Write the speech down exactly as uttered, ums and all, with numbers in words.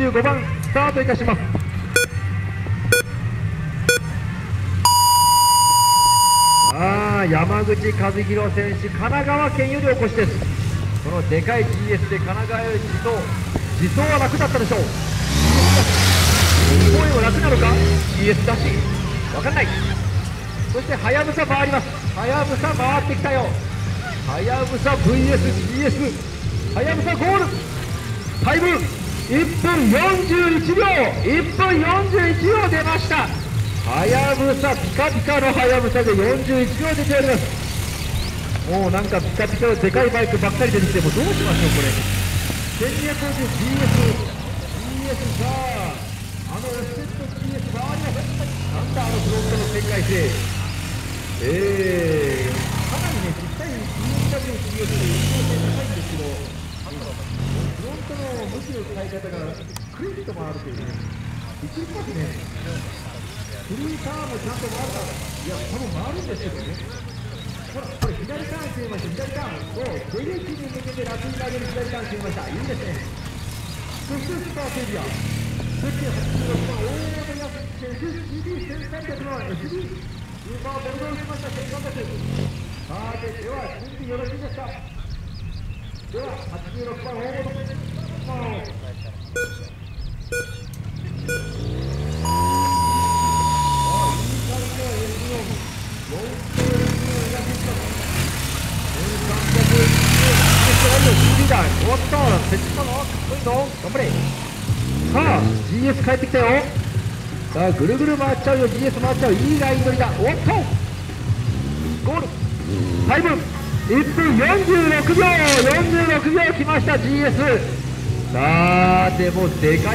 じゅうごばんスタートいたします。さあ山口和弘選手、神奈川県よりお越しです。このでかい ジーエス で神奈川より自走自走は楽だったでしょう。声は楽なのか ジーエス だし分かんない。そしてはやぶさ回ります。はやぶさ回ってきたよ。はやぶさ ブイエスジーエス はやぶさゴールタイムいっぷんよんじゅういちびょういっぷんよんじゅういちびょう出ました。はやぶさピカピカのはやぶさでよんじゅういちびょう出ております。もうなんかピカピカのでかいバイクばっかり出てきてもどうしましょうこれ。せんにひゃくごじゅう ジーエス ジーエス さああのエステッド ジーエス 回ります。なんだあのフロントの展開性。えー、かなりね実際に ビーエムダブリュー ジーエス という必要性高いんですけど、フロントの向きの使い方がクリッと回るというね、びっくりしますね。フリーターンもちゃんと回るか、いや多分回るんですけどね。ほらこれ左ターン決めました。左ターンを出口に向けて楽に投げる左ターン決めました。いいですね。そしてスターセリアせんはちじゅうろくばん大本康選手 シーディーせんさんびゃく の エスディー スーパーボルドをしました結果です。さあででは準備よろしいですか。でははちじゅうろくばん大本おっと、設置したのかっこいいの頑張れ。さあ ジーエス 帰ってきたよ。さあぐるぐる回っちゃうよ。 ジーエス 回っちゃう。いいライン取りだ。おっとゴールタイムいっぷんよんじゅうろくびょうよんじゅうろくびょうきました ジーエス。さあでもでかい